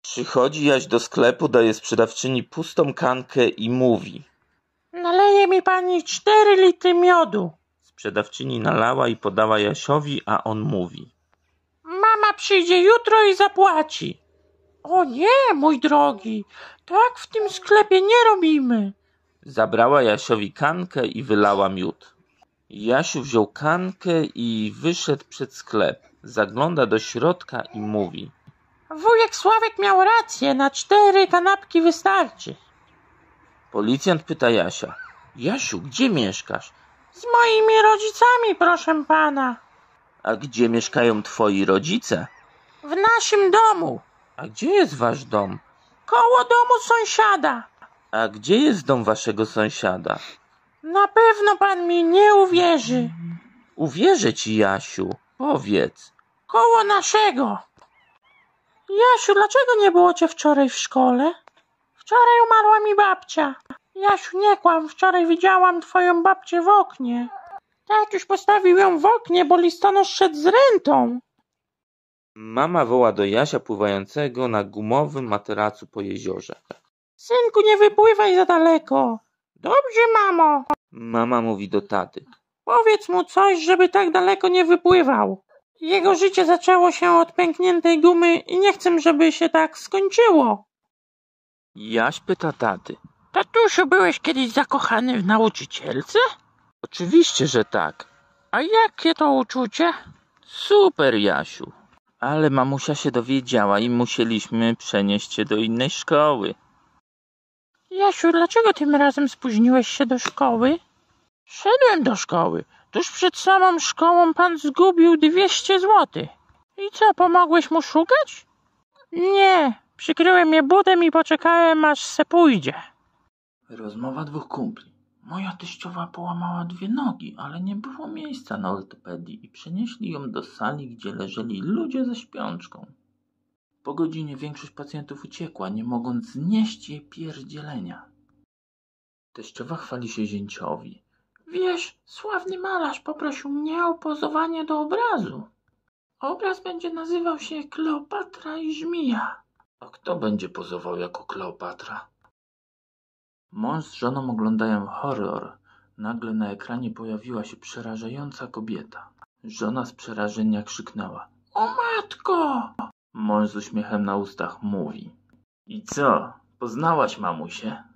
Przychodzi Jaś do sklepu, daje sprzedawczyni pustą kankę i mówi: Naleje mi pani 4 litry miodu. Sprzedawczyni nalała i podała Jasiowi, a on mówi: Mama przyjdzie jutro i zapłaci. O nie, mój drogi, tak w tym sklepie nie robimy. Zabrała Jasiowi kankę i wylała miód. Jasiu wziął kankę i wyszedł przed sklep. Zagląda do środka i mówi: Wujek Sławek miał rację, na 4 kanapki wystarczy. Policjant pyta Jasia: Jasiu, gdzie mieszkasz? Z moimi rodzicami, proszę pana. A gdzie mieszkają twoi rodzice? W naszym domu. A gdzie jest wasz dom? Koło domu sąsiada. A gdzie jest dom waszego sąsiada? Na pewno pan mi nie uwierzy. Uwierzę ci, Jasiu. Powiedz. Koło naszego. Jasiu, dlaczego nie było cię wczoraj w szkole? Wczoraj umarła mi babcia. Jasiu, nie kłam, wczoraj widziałam twoją babcię w oknie. Tatuś postawił ją w oknie, bo listonosz szedł z rentą. Mama woła do Jasia pływającego na gumowym materacu po jeziorze. Synku, nie wypływaj za daleko. Dobrze, mamo. Mama mówi do taty: Powiedz mu coś, żeby tak daleko nie wypływał. Jego życie zaczęło się od pękniętej gumy i nie chcę, żeby się tak skończyło. Jaś pyta taty: Tatusiu, byłeś kiedyś zakochany w nauczycielce? Oczywiście, że tak. A jakie to uczucie? Super, Jasiu. Ale mamusia się dowiedziała i musieliśmy przenieść się do innej szkoły. Jasiu, dlaczego tym razem spóźniłeś się do szkoły? Szedłem do szkoły. Tuż przed samą szkołą pan zgubił 200 złotych. I co, pomogłeś mu szukać? Nie, przykryłem je butem i poczekałem, aż se pójdzie. Rozmowa dwóch kumpli. Moja teściowa połamała 2 nogi, ale nie było miejsca na ortopedii i przenieśli ją do sali, gdzie leżeli ludzie ze śpiączką. Po godzinie większość pacjentów uciekła, nie mogąc znieść jej pierdzielenia. Teściowa chwali się zięciowi. Wiesz, sławny malarz poprosił mnie o pozowanie do obrazu. Obraz będzie nazywał się Kleopatra i Żmija. A kto będzie pozował jako Kleopatra? Mąż z żoną oglądają horror. Nagle na ekranie pojawiła się przerażająca kobieta. Żona z przerażenia krzyknęła: O matko! Mąż z uśmiechem na ustach mówi: I co, poznałaś mamusię?